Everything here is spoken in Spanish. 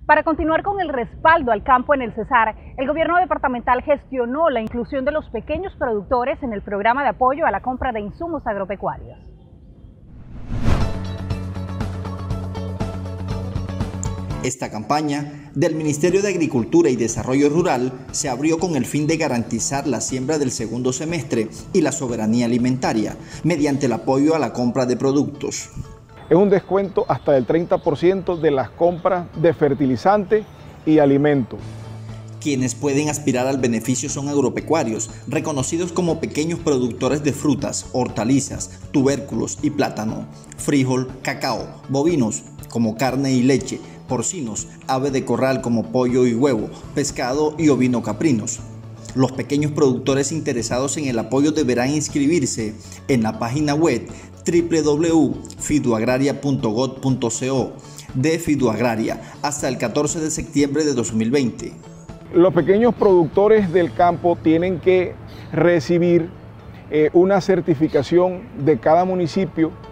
Para continuar con el respaldo al campo en el Cesar, el gobierno departamental gestionó la inclusión de los pequeños productores en el programa de apoyo a la compra de insumos agropecuarios. Esta campaña del Ministerio de Agricultura y Desarrollo Rural se abrió con el fin de garantizar la siembra del segundo semestre y la soberanía alimentaria mediante el apoyo a la compra de productos. Es un descuento hasta del 30% de las compras de fertilizantes y alimentos. Quienes pueden aspirar al beneficio son agropecuarios, reconocidos como pequeños productores de frutas, hortalizas, tubérculos y plátano, frijol, cacao, bovinos como carne y leche, porcinos, ave de corral como pollo y huevo, pescado y ovino caprinos. Los pequeños productores interesados en el apoyo deberán inscribirse en la página web www.fidoagraria.gov.co de Fidoagraria hasta el 14 de septiembre de 2020. Los pequeños productores del campo tienen que recibir una certificación de cada municipio